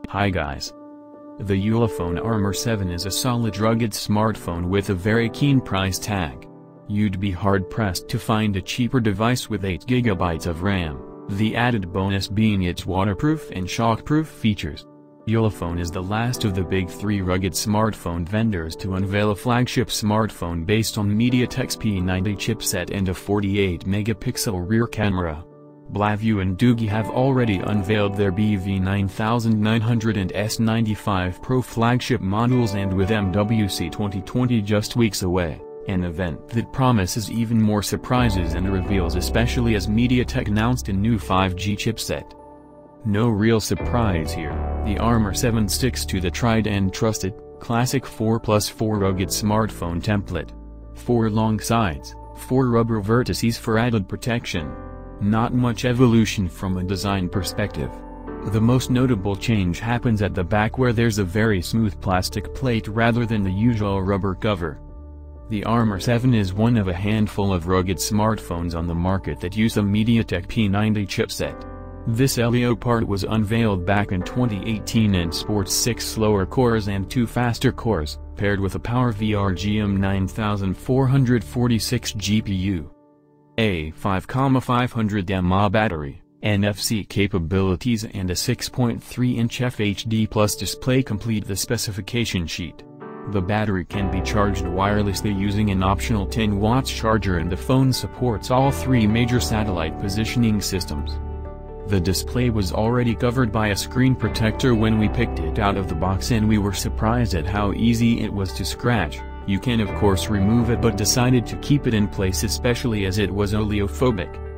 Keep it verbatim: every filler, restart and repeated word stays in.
Hi guys. The Ulephone Armor seven is a solid rugged smartphone with a very keen price tag. You'd be hard-pressed to find a cheaper device with eight gigabytes of RAM, the added bonus being its waterproof and shockproof features. Ulephone is the last of the big three rugged smartphone vendors to unveil a flagship smartphone based on Mediatek's P ninety chipset and a forty-eight megapixel rear camera. Blackview and Doogee have already unveiled their B V nine hundred and S ninety-five Pro flagship models, and with M W C twenty twenty just weeks away, an event that promises even more surprises and reveals, especially as Mediatek announced a new five G chipset. No real surprise here, the Armor seven sticks to the tried and trusted, classic four plus four rugged smartphone template. Four long sides, four rubber vertices for added protection. Not much evolution from a design perspective. The most notable change happens at the back, where there's a very smooth plastic plate rather than the usual rubber cover. The Armor seven is one of a handful of rugged smartphones on the market that use a Mediatek P ninety chipset. This Helio part was unveiled back in twenty eighteen and sports six slower cores and two faster cores, paired with a PowerVR G M nine four forty-six G P U. A five thousand five hundred milliamp hour battery, N F C capabilities, and a six point three inch F H D plus display complete the specification sheet. The battery can be charged wirelessly using an optional ten watt charger, and the phone supports all three major satellite positioning systems. The display was already covered by a screen protector when we picked it out of the box, and we were surprised at how easy it was to scratch. You can of course remove it, but decided to keep it in place, especially as it was oleophobic.